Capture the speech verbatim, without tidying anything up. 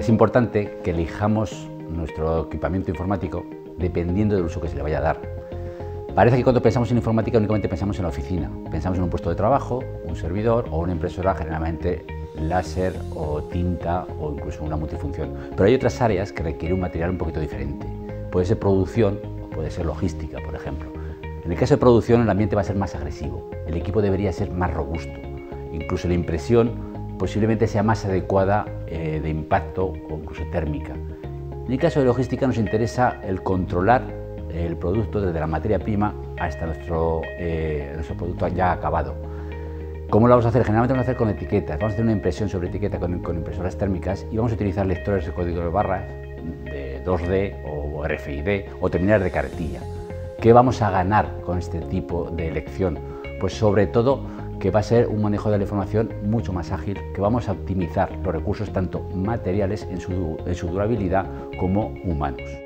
Es importante que elijamos nuestro equipamiento informático dependiendo del uso que se le vaya a dar. Parece que cuando pensamos en informática únicamente pensamos en la oficina, pensamos en un puesto de trabajo, un servidor o una impresora, generalmente láser o tinta o incluso una multifunción. Pero hay otras áreas que requieren un material un poquito diferente. Puede ser producción o puede ser logística, por ejemplo. En el caso de producción, el ambiente va a ser más agresivo, el equipo debería ser más robusto, incluso la impresión posiblemente sea más adecuada eh, de impacto o incluso térmica. En el caso de logística nos interesa el controlar el producto desde la materia prima hasta nuestro, eh, nuestro producto ya acabado. ¿Cómo lo vamos a hacer? Generalmente vamos a hacer con etiquetas, vamos a hacer una impresión sobre etiqueta con, con impresoras térmicas y vamos a utilizar lectores de código de barras de dos D o R F I D o terminales de carretilla. ¿Qué vamos a ganar con este tipo de elección? Pues sobre todo que va a ser un manejo de la información mucho más ágil, que vamos a optimizar los recursos tanto materiales en su, en su durabilidad como humanos.